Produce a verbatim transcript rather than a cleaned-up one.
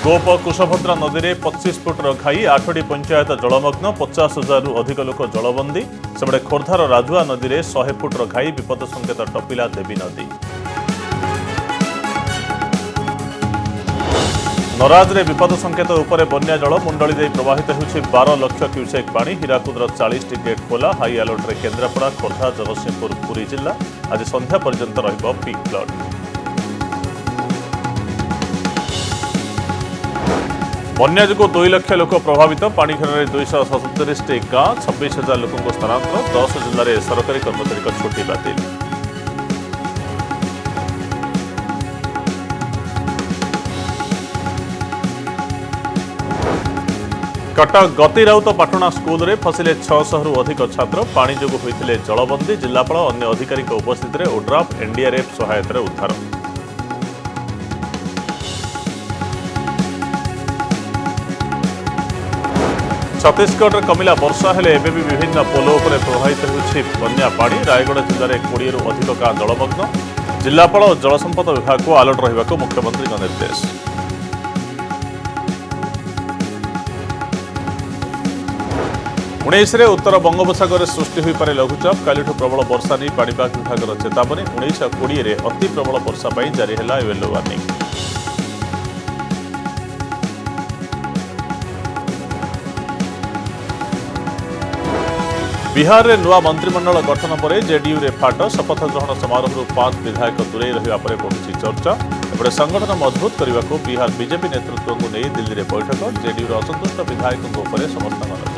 गोप कुशभद्रा नदी में पच्चीस फुट्र घाई आठटी पंचायत जलमग्न पचास हजार अधिक लोक जलबंदी सेपटे खोर्धार राजुआ नदी में सौ फुट्र घाई विपद संकेत टपिला देवी नदी। नराज में विपद संकेत उपर बन्या जल मुंडली दे प्रवाहित होउछि बारह लक्ष क्यूसेक पानी। हीराकुदर चालीस टी गेट खोला। हाई अलर्ट रे केन्द्रापड़ा खोर्धा जगतसिंहपुर पुरी जिला। आज संध्या पर्यंत रहिबो पीक फ्लड। बन्या जो दुई लक्ष लोक प्रभावित पाणीघर में दुईश सतुरीश टी गाँ छब्बीस हजार लोक स्थानांतर। दस जिले में सरकारी कर्मचारी छुट्टी बातिल। कटक गतिराउत पाटणा स्कूल रे फसिले छह सौ रु अधिक छात्र। पानी जोगु होइथिले जलबंदी। जिलापाल अन्य अधिकारी उपस्थित में ओड्राफ एनडीआरएफ सहायतार उद्धार। छत्तीसगढ़ में कमिला वर्षा हेले एबे भी विभिन्न पोल उपर प्रभावित होउछि बन्या पानी। रायगढ़ जिले में बीस रु अधिक गाँ जलमग्न। जिलापाल और जलसंपद विभाग को अलर्ट रहिबाकु मुख्यमंत्री का निर्देश। उन्नीस रे उत्तर बंगोपसागर सृष्टि होई पारे लघुचाप। कालिठु प्रबल वर्षा नहीं पाणीपाग विभाग चेतावनी। उन्नीस और बीस रे अति प्रबल वर्षा पाई जारी हैला येलो वार्निंग। बिहार में नुआ मंत्रिमंडल गठन पर जेडीयू रे फाट। शपथ ग्रहण समारोह पांच विधायक दूरे रहा बढ़ुची चर्चा। एपटे संगठन मजबूत करने को बिहार बीजेपी नेतृत्व को नहीं दिल्ली में बैठक। जेडीयू असंतुष्ट विधायकों समस्त